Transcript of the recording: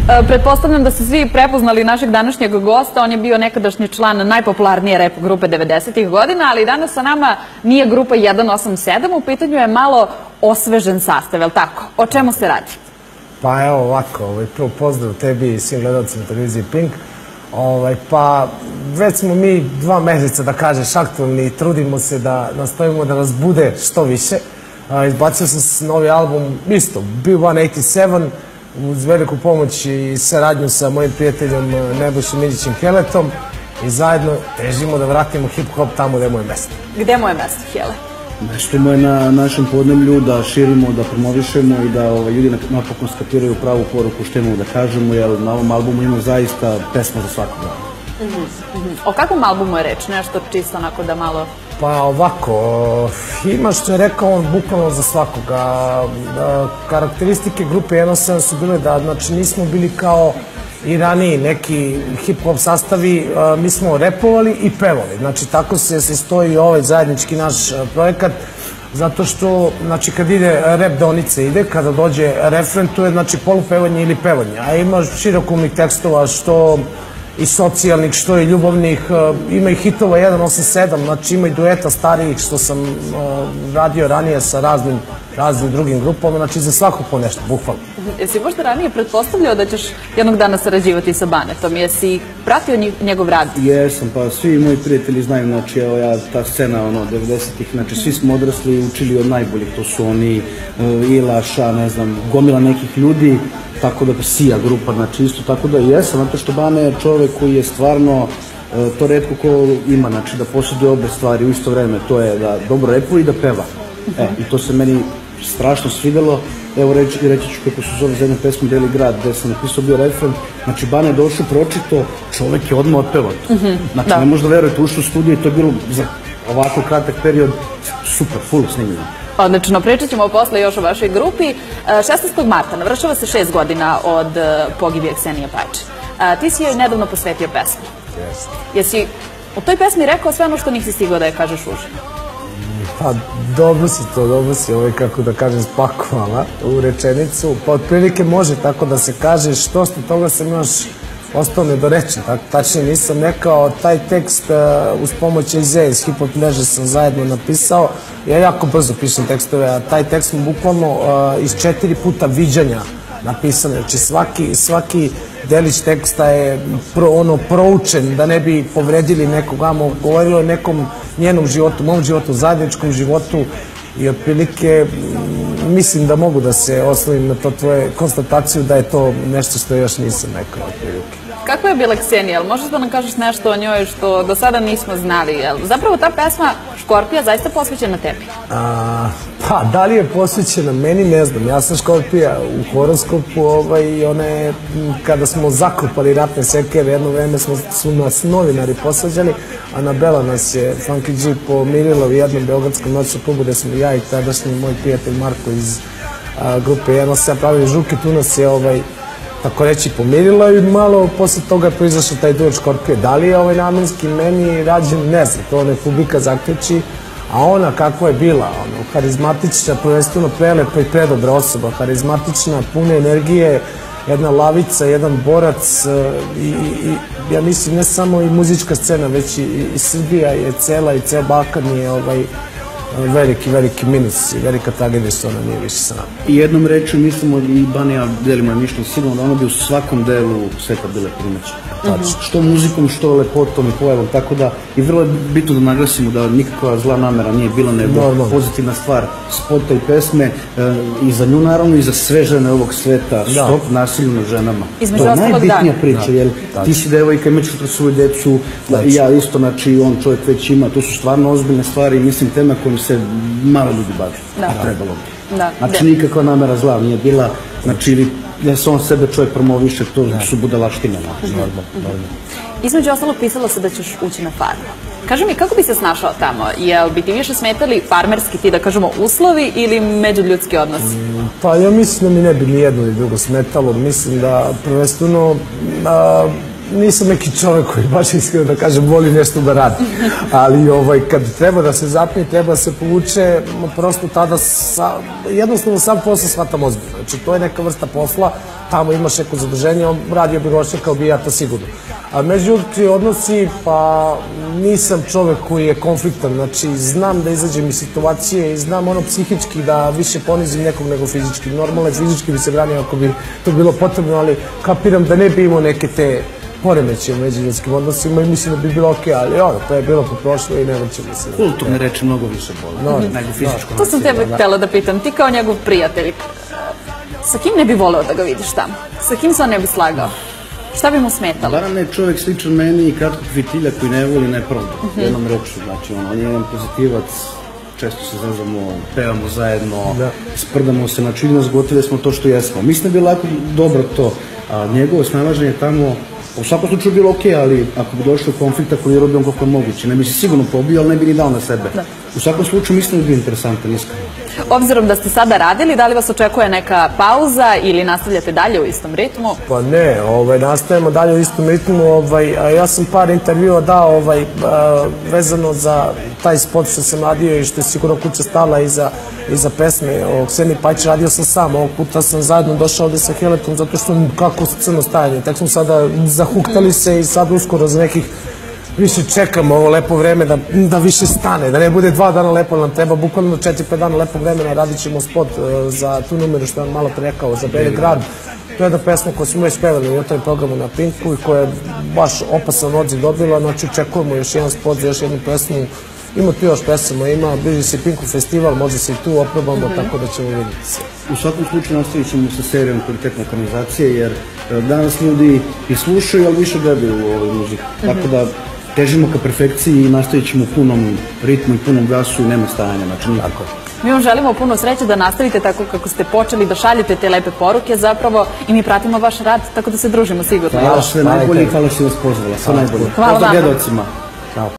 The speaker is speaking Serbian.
Pretpostavljam da ste svi prepoznali našeg današnjeg gosta. On je bio nekadašnji član najpopularnije rap grupe 90-ih godina, ali danas sa nama nije grupa 187. U pitanju je malo osvežen sastav, je li tako? O čemu se radi? Pa evo ovako, prvo pozdrav tebi i svim gledalcima televizije Pink. Pa već smo mi 2 meseca, da kažeš, aktualni i trudimo se da nastavimo da nas bude što više. Izbacio sam novi album, isto, B187, uz veliku pomoć i saradnju sa mojim prijateljom Nebojšom Miđićem Heletom i zajedno težimo da vratimo hip-hop tamo gde je moje mesto. Gde je moje mesto, Hele? Meštimo je na našem podneblju, da širimo, da promovišemo i da ljudi napokon skapiraju pravu poruku što imamo da kažemo, jer na ovom albumu ima zaista pesma za svakoga. O kakvom albumu je reč? Nešto čisto onako da malo... Pa ovako, ima što je rekao on bukvalno za svakoga. Karakteristike grupe 187 su bile da, znači, nismo bili kao i raniji neki hip-hop sastavi, mi smo repovali i pevali. Znači, tako se stoji ovaj zajednički naš projekat, zato što, znači, kad ide rap donice ide, kada dođe refren, to je, znači, polupevanje ili pevanje. A ima širokumnih tekstova, što i socijalnih, što i ljubavnih, ima i hitova 187, znači ima i dueta starijih što sam radio ranije sa raznim drugim grupama, znači za svakog po nešto, bukvalno. Jesi možda ranije pretpostavljao da ćeš jednog dana sarađivati sa Banetom? Jesi pratio njegov rad? Jesam, pa svi moji prijatelji znaju, znači evo ja, ta scena 90-ih, znači svi smo odrasli i učili od najboljih, to su oni, Ilaša, ne znam, gomila nekih ljudi, tako da Sija grupa, znači isto, tako da jesam, zato što Bane je čovek koji je stvarno, to retko ko ima, znači da posjeduje obe stvari u isto vreme, to je da dobro repuje i da peva. I to se meni strašno svidelo. Evo reći ću kako se zove za jednu pesmu Beli grad, gde sam napisao bio refren, znači Bane je došao, pročito, čovek je odmah otpevao to. Znači ne možda verujete, ušao u studiju i to je bilo za ovako kratak period super, full snimljeno. Odlično, pričat ćemo posle još o vašoj grupi. 16. marta navršava se 6 godina od pogibije Ksenije Pajče. Ti si joj nedavno posvetio pesmu. Jesi u toj pesmi rekao sve ono što nisi stigao da je kažeš uživo? Pa dobro si kako da kažem spakovala u rečenicu, pa otprilike može tako da se kaže, što toga sam još ostao nedorečen, tačnije nisam rekao, taj tekst uz pomoć Ize iz Hip Hop mreže sam zajedno napisao, ja jako brzo pišem tekstove, a taj tekst smo bukvalno iz 4 puta viđanja napisane, znači svaki delić teksta je proučen da ne bi povredili nekog, govorilo o nekom njenom životu, mom životu, zajedničkom životu i otprilike mislim da mogu da se oslovim na to tvoje konstataciju da je to nešto što još nisam rekao otprilike. Kako je bila Ksenija? Možeš da nam kažeš nešto o njoj što do sada nismo znali? Zapravo ta pesma Škorpija zaista posvećena tebi? Pa, da li je posvećena meni, ne znam. Ja sam Škorpija u horoskopu i ona je, kada smo zakopali ratne sekere, jedno vreme su nas novinari posvađali, Anabela nas je, Funky G, pomirila u jednom beogradskom noćnom klubu gde smo ja i tadašnji moj prijatelj Marko iz grupe 187 pravili žuke, tu nas je tako reći pomirila i malo posle toga je proizašao taj duet Škorpije. Da li je namenski meni rađen, ne znam, to ne publika zaključi, a ona kakva je bila, harizmatična, prvenstveno prelepa i predobra osoba, harizmatična, puna energije, jedna lavica, jedan borac i ja mislim ne samo i muzička scena, već i Srbija je cela i ceo Balkan je veliki minus i velika tragedija što ona nije više sa nama. I jednom reču mislimo i Bane i ja delimo je mišljenje sigurno da ona bi u svakom delu sveta bile primećena. Što muzikom, što lepotom i pojavom, tako da i vrlo je bitno da naglasimo da nikakva zla namera nije bila nego pozitivna stvar spota i pesme i za nju naravno i za sve žene ovog sveta, stop nasilju nad ženama. To je najbitnija priča, jer ti si devojka, imaš svoju decu, ja isto, znači on čovjek već ima, to su stvarno ozbiljne stvari i mislim tema kojom se malo ljudi bavi, a trebalo bi. Znači nikakva namera zla nije bila, znači da se on sebe čovjek promoviše, to su budalaštine. Između ostalo pisalo se da ćeš ući na farmu. Kaži mi, kako bi se snašao tamo? Jel bi ti više smetali farmerski, ti da kažemo, uslovi ili međuljudski odnosi? Pa ja mislim da mi ne bi ni jedno ni drugo smetalo. Mislim da prvenstveno nisam neki čovjek koji baš iskreno da kažem voli nešto da radi, ali kad treba da se zapne, treba da se povuče, prosto tada jednostavno sam posao shvatam ozbiljno. Znači to je neka vrsta posla, tamo imaš neko zadržanje, radio bi rošćakao bi ja to sigurno. A međutim odnosi, pa nisam čovjek koji je konfliktan, znači znam da izađem iz situacije i znam ono psihički da više ponizim nekog nego fizički. Normalno fizički bi se branio ako bi to bilo potrebno, ali kapiram da ne bi imao neke te poremeće u međuljudskim odnosima i mislim da bi bilo okej, ali to je bilo poprošlo i nema ćemo se. Kulturne reči mnogo više boli nego fizičko. To sam tebe htjela da pitam, ti kao njegov prijatelj, sa kim ne bi voleo da ga vidiš tamo? Sa kim se on ne bi slagao? Šta bi mu smetalo? Baran je čovjek sličan meni i kratkog fitilja koji ne voli nepravdu. Jednom reču, znači on je jedan pozitivac, često se zazamo, pevamo zajedno, sprdamo se, znači vidimo zgotive smo to što jesmo. Mislim da bi lako dobro to, a njegovo snalaženje tamo u svakom slučaju bilo okej, ali ako bi došlo u konflikta koji je robio koliko je moguće, ne bi se sigurno pobio, ali ne bi ni dao na sebe. U svakom slučaju mislim da bi interesantan, iskreno. Obzirom da ste sada radili, da li vas očekuje neka pauza ili nastavljate dalje u istom ritmu? Pa ne, nastavljamo dalje u istom ritmu. Ja sam par intervjua dao vezano za taj spot što sam radio i što je sigurno kuća stala iza pesme o Kseniji Pajić. Radio sam sam, ovog puta sam zajedno došao ovde sa Heletom zato što kako crno stajanje. Tek smo sada zahuktali se i sad uskoro za nekih više čekamo ovo lepo vreme da više stane, da ne bude 2 dana lepo, nam treba bukvalno 4-5 dana lepo vremena, radit ćemo spot za tu numeru što je on malo rekao, za Beli grad. To je jedna pesma koju smo već pevali u jutarnjem programu na Pinku i koja je baš opasan odziv dobila, znači očekujemo još jedan spot za još jednu pesmu. Ima tu još pesama, bliži se Pinku festival, možda se i tu oprobamo, tako da ćemo vidjeti se. U svakom slučaju nastavit ćemo sa serijom kvalitetne ekranizacije, jer danas ljudi i slušaju, ali više gledaju u ovoj muziku. Tako da težimo ka perfekciji i nastavit ćemo u punom ritmu i punom gasu i nema stajanja, znači nikako. Mi vam želimo puno sreće da nastavite tako kako ste počeli, da šaljete te lepe poruke zapravo i mi pratimo vaš rad, tako da se družimo sigurno. Hvala sve najbolje i hvala što vas pozvala. Sve najbolje. Hvala vama.